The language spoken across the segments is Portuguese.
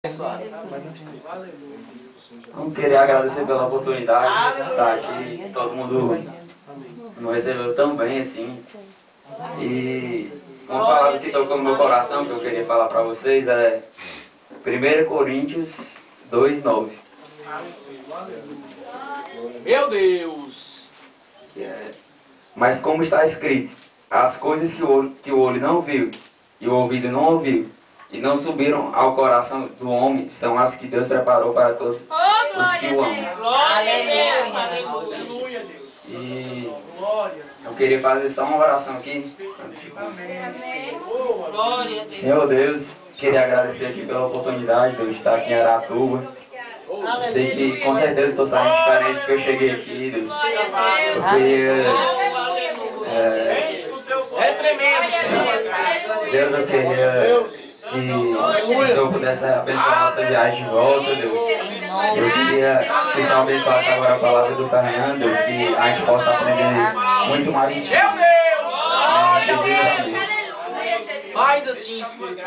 Vamos querer agradecer pela oportunidade de estar aqui. Todo mundo nos recebeu tão bem assim. E uma palavra que tocou no meu coração, que eu queria falar para vocês, é 1 Coríntios 2:9. Meu Deus! Mas como está escrito, as coisas que o olho não viu e o ouvido não ouviu e não subiram ao coração do homem, são as que Deus preparou para todos os que o amam. Glória a Deus! Aleluia! E eu queria fazer só uma oração aqui. Glória a Deus! Senhor Deus, queria agradecer aqui pela oportunidade de eu estar aqui em Aratuba. Sei que com certeza estou saindo diferente porque eu cheguei aqui, Deus. Eu queria... É tremendo, Senhor! Deus, eu queria que o Senhor pudesse abençoar nossa viagem de volta, Deus. Eu queria que o Senhor abençoasse agora a palavra do Fernando, Deus, que a gente possa aprender muito mais. Meu Deus! Glória a Deus! Mais assim, Espírito.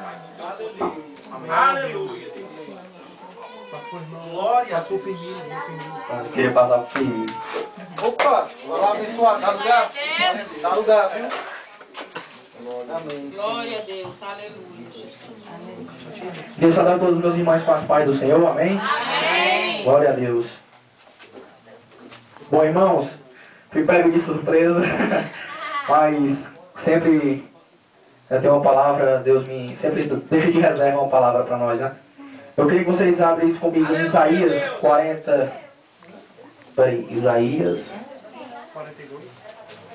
Aleluia! Glória a Deus! Eu queria passar por Firmino. Opa! Vai lá abençoar. Dá lugar? Dá lugar, viu? Amém. Glória a Deus, aleluia. Deus saudar todos os meus irmãos com as paz do Senhor, amém? Amém. Glória a Deus. Bom, irmãos, fui pego de surpresa, mas sempre eu tenho uma palavra, Deus me sempre deixa de reserva uma palavra para nós, né? Eu queria que vocês abrissem comigo em Isaías 40. Peraí, Isaías. 42.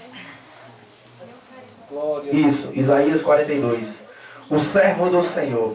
Isso, Isaías 42. O servo do Senhor.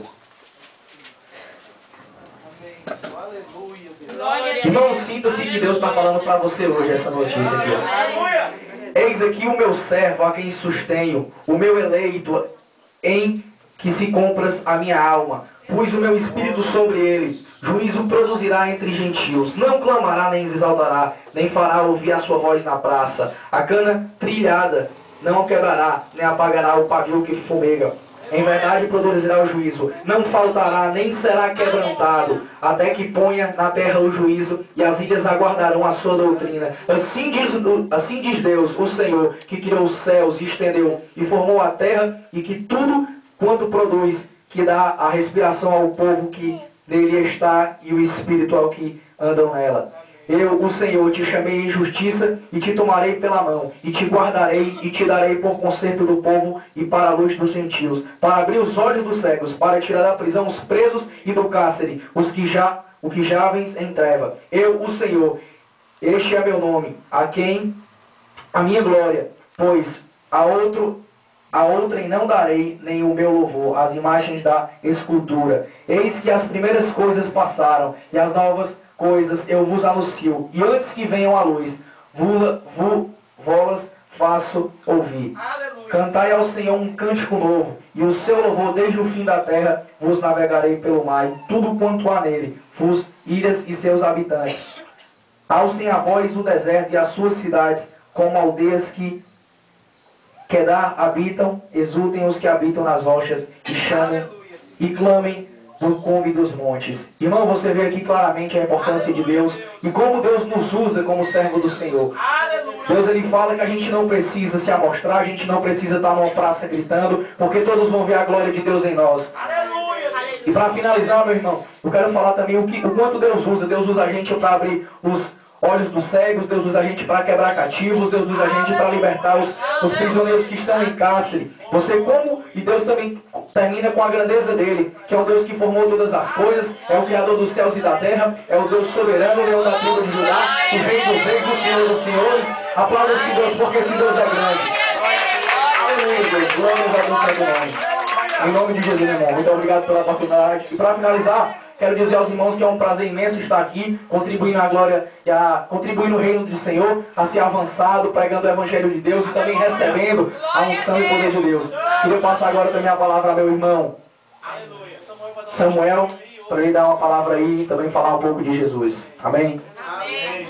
Glória a Deus. Irmão, sinta-se que Deus está falando para você hoje essa notícia aqui. Ó. Eis aqui o meu servo a quem sustenho, o meu eleito em que se compras a minha alma. Pus o meu espírito sobre ele. Juízo produzirá entre gentios. Não clamará nem exaltará, nem fará ouvir a sua voz na praça. A cana trilhada não quebrará, nem apagará o pavio que fumega. Em verdade produzirá o juízo. Não faltará, nem será quebrantado, até que ponha na terra o juízo, e as ilhas aguardarão a sua doutrina. Assim diz Deus, o Senhor, que criou os céus e estendeu, e formou a terra, e que tudo quanto produz, que dá a respiração ao povo que nele está, e o espírito ao que andam nela. Eu, o Senhor, te chamei em justiça e te tomarei pela mão, e te guardarei e te darei por conserto do povo e para a luz dos gentios, para abrir os olhos dos cegos, para tirar da prisão os presos e do cárcere, os que jazem em treva. Eu, o Senhor, este é meu nome, a quem a minha glória, pois a outrem não darei nem o meu louvor, as imagens da escultura. Eis que as primeiras coisas passaram, e as novas coisas eu vos anuncio, e antes que venham à luz, vou-las faço ouvir. Aleluia. Cantai ao Senhor um cântico novo, e o seu louvor desde o fim da terra vos navegarei pelo mar, e tudo quanto há nele, vos ilhas e seus habitantes. Alcem a voz no deserto e as suas cidades, como aldeias que Quedar habitam, exultem os que habitam nas rochas, e chamem e clamem no cume dos montes. Irmão, você vê aqui claramente a importância de Deus e como Deus nos usa como servo do Senhor. Deus, ele fala que a gente não precisa se amostrar, a gente não precisa estar numa praça gritando, porque todos vão ver a glória de Deus em nós. E para finalizar, meu irmão, eu quero falar também o quanto Deus usa a gente para abrir os olhos dos cegos, Deus usa a gente para quebrar cativos, Deus usa a gente para libertar os prisioneiros que estão em cárcere. E Deus também termina com a grandeza dele, que é o Deus que formou todas as coisas, é o Criador dos céus e da terra, é o Deus soberano, o Leão da tribo de Judá, o Rei dos reis, o Senhor dos senhores. Aplauda esse Deus, porque esse Deus é grande. Aleluia, Deus, glórias a Deus pelo nome. Em nome de Jesus, meu irmão, muito obrigado pela oportunidade. E para finalizar, quero dizer aos irmãos que é um prazer imenso estar aqui, contribuindo na glória e contribuindo no reino do Senhor, a ser avançado, pregando o Evangelho de Deus e também recebendo a unção e o poder de Deus. Queria passar agora também a palavra ao meu irmão Samuel, para ele dar uma palavra aí e também falar um pouco de Jesus. Amém? Amém.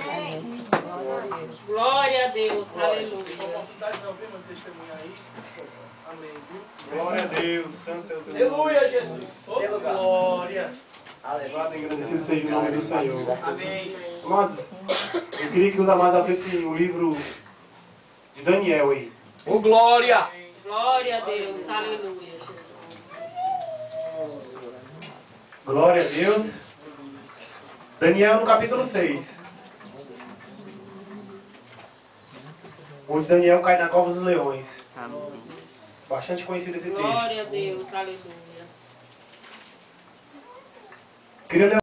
Glória a Deus, aleluia. Oportunidade não, viu, meu testemunho aí? Amém, viu? Glória a Deus, santo é o teu nome. Aleluia, Jesus. Glória. Louvado e agradecido seja o nome do Senhor. Amém. Amados, eu queria que os amados abrissem o livro de Daniel aí. Ô, glória. Glória a Deus. Aleluia, Jesus. Glória a Deus. Daniel no capítulo 6. Onde Daniel cai na cova dos leões. Bastante conhecido esse texto. Glória a Deus. Aleluia. Queria ler